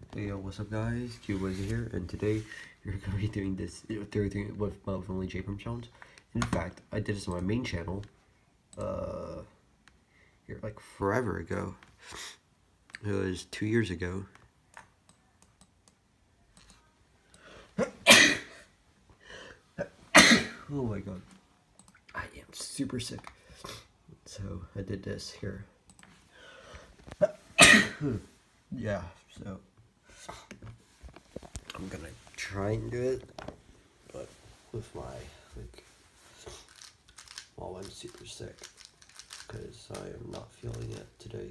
Hey yo, what's up guys? QBoys here, and today we're going to be doing this third thing with only JPerms challenge. In fact, I did this on my main channel, here like forever ago. It was 2 years ago. Oh my god, I am super sick. So I did this here. Yeah, so I'm gonna try and do it, but with my while I'm super sick, because I am not feeling it today.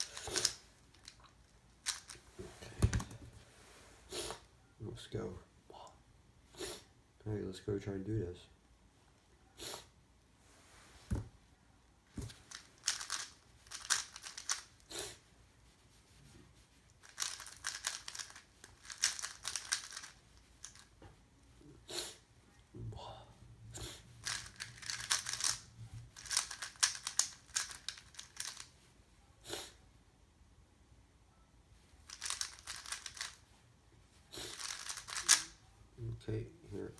Okay, let's go. Alright, let's go try and do this. Okay, here.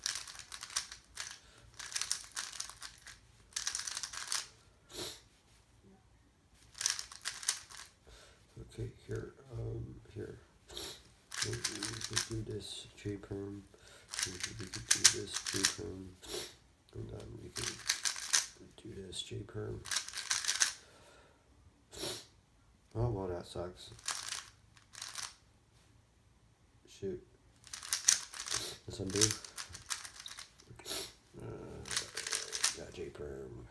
Okay, here, here. We could do this JPerm. We could do this JPerm. And then we could do this JPerm. Oh, well, that sucks. Shoot. Let's undo. Got JPerm.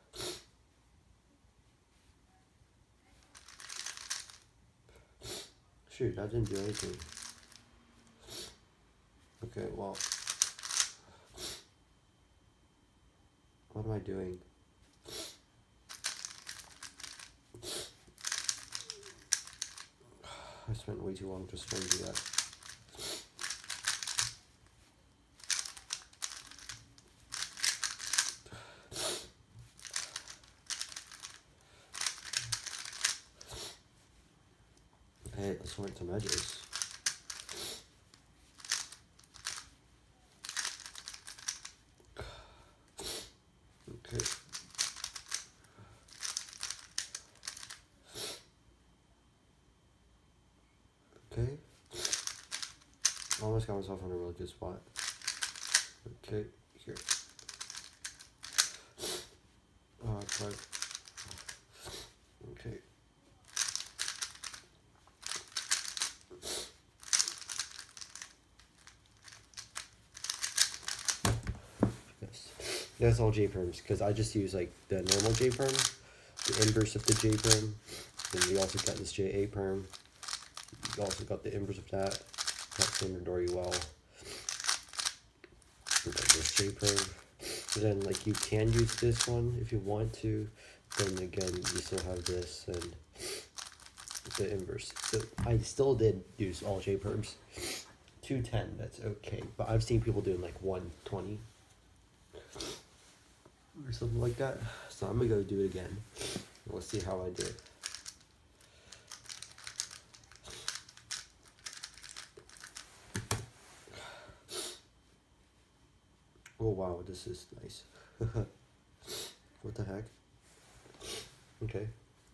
Shoot, that didn't do anything. Okay, well. What am I doing? I spent way too long just trying to do that. Hey, let's find some edges. Okay. Okay. Almost got myself in a really good spot. Okay, here. Oh, crap. Okay. That's all JPerms, because I just use like the normal JPerm, the inverse of the JPerm, and we also got this JPerm. You also got the inverse of that. That's the inventory well. And then this JPerm. And then like you can use this one if you want to. Then again, you still have this and the inverse. So I still did use all JPerms. 210, that's okay. But I've seen people doing like 120. Or something like that. So I'm gonna go do it again. Let's see how I do it. Oh wow, this is nice. What the heck? Okay.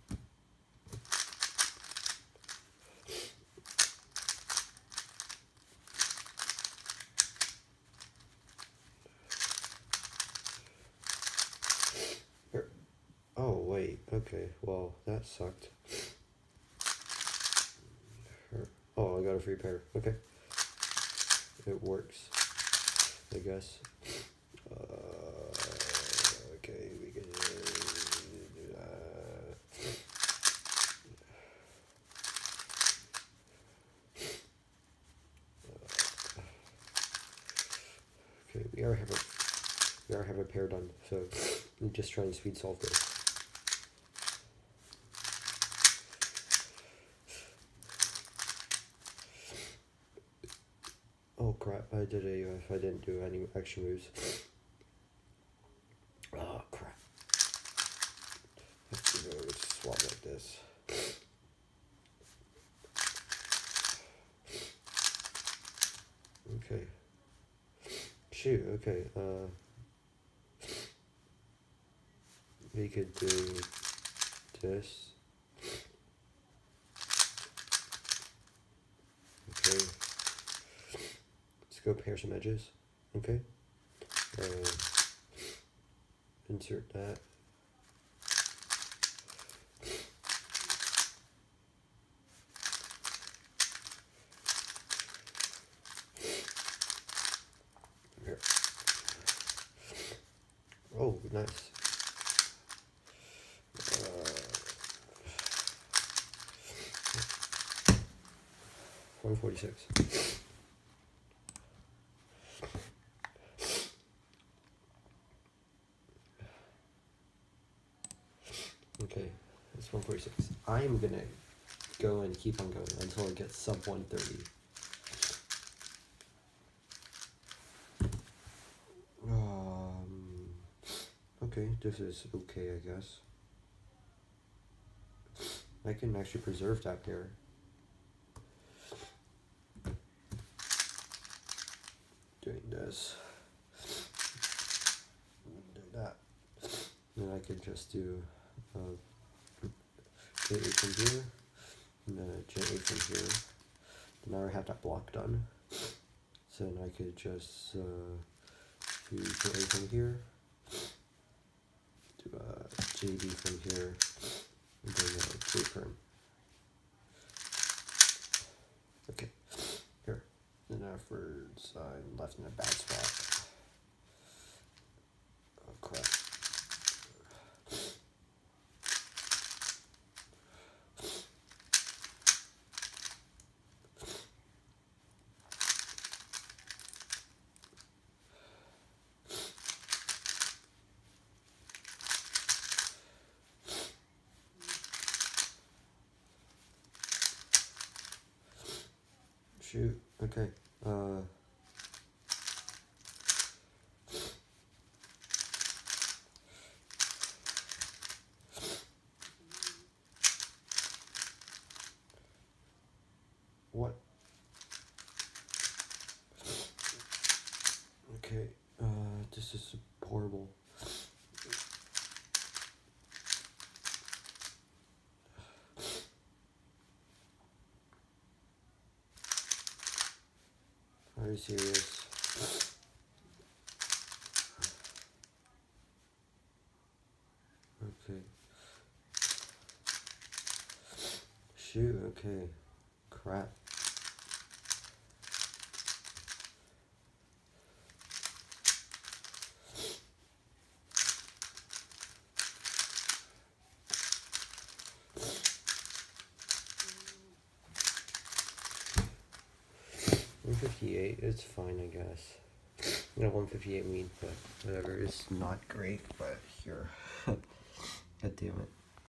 Oh, wait, okay, well, that sucked. Oh, I got a free pair, okay. It works, I guess. Okay, we can do that. Okay, we already have a pair done, so I'm just trying to speed solve this. Oh crap, I did a if I didn't do any extra moves. Oh crap. Let's go swap like this. shoot, okay, we could do this. Okay. Let's go pair some edges. Okay. Insert that. Here. Oh, nice. 146. Okay, it's 146. I'm gonna go and keep on going until it gets sub 130. Okay, this is okay, I guess. I can actually preserve that pair. Doing this. Do that. Then I could just do J8 from here, and then a J8 from here. Now I have that block done. So then I could just do J8 from here, do a JD from here, and then a JPerm. Okay, here. Then afterwards, I'm left in a bad spot. Oh crap. Shoot, okay. What? Okay, this is horrible. Are you serious? Okay. Shoot, okay. Crap. $158, it's fine, I guess. You know, 158 mean, but whatever. It's not great, but here. God damn it.